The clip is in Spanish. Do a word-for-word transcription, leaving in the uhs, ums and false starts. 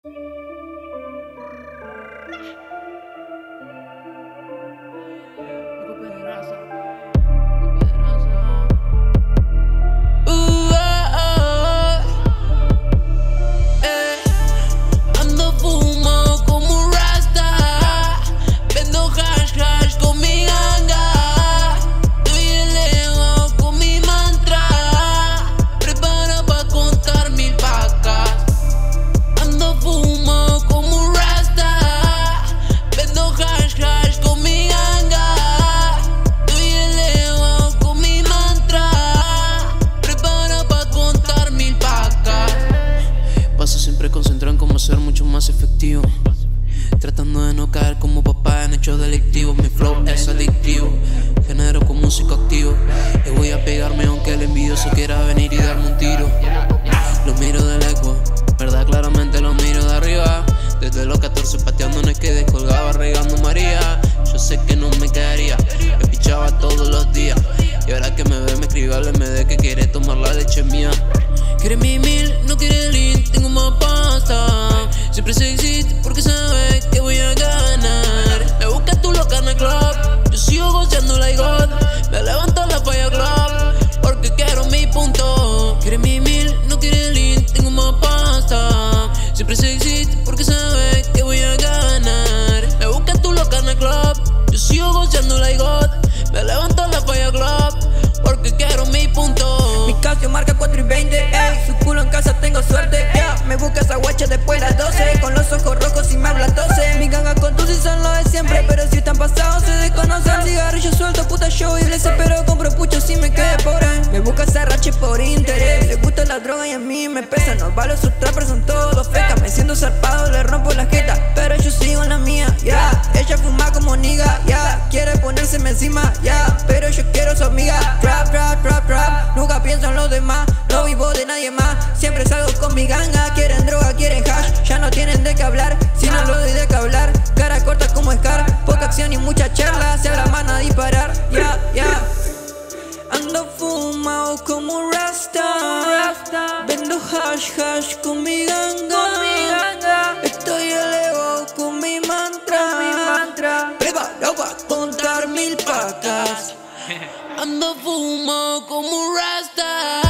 Ser mucho más efectivo, tratando de no caer como papá en hechos delictivos. Mi flow es adictivo, genero con músico activo. Y voy a pegarme aunque el envidioso quiera venir y darme un tiro. Lo miro del eco, verdad claramente lo miro de arriba. Desde los catorce pateando no es que descolgaba regando María. Yo sé que no me quedaría, me pichaba todos los días. Y ahora que me ve me escribe al M D que quiere tomar la leche mía. Quiere mi mil, no quiere lean, tengo más pasta. Siempre se existe porque sabe que voy a ganar. Me buscas tú los carne club, yo sigo goceando like God. Me levanto la falla club, porque quiero mi punto. Quiere mi mil, no quiere lean, tengo más pasta. Siempre se existe porque sabe que voy a ganar. Me buscas tú los carne club, yo sigo goceando like God. Me levanto la falla club, porque quiero mi punto. Mi Casio marca cuatro y veinte, ey, su culo en casa tengo suerte, yeah. Me busca esa guacha después de las doce, con los ojos rojos y me habla tose. Mi ganga con tus y son lo de siempre, pero si están pasados se desconocen. Cigarrillo suelto, puta show y blese, pero compro pucho si me quedé pobre. Me busca esa rache por interés, le gusta la droga y a mí me pesa. No vale, sus trappers son todos fecas, me siento zarpado, le rompo la jeta, pero yo sigo en la mía, ya, yeah. Ella fuma como niga, ya, yeah. Quiere ponérseme encima, ya, yeah. Pero yo quiero su amiga. Trap, trap, trap, trap, nunca pienso en los demás. No vivo de nadie más, siempre salgo con mi ganga. Quieren droga, quieren hash, ya no tienen de qué hablar. Si no lo doy de qué hablar, cara corta como Scar. Poca acción y mucha charla, se la mano a disparar, ya, yeah, ya, yeah. Ando fumado como un rasta, vendo hash, hash con mi ganga. Estoy elevado con mi mantra, preparado para contar mil pacas. Ando fumado como un rasta.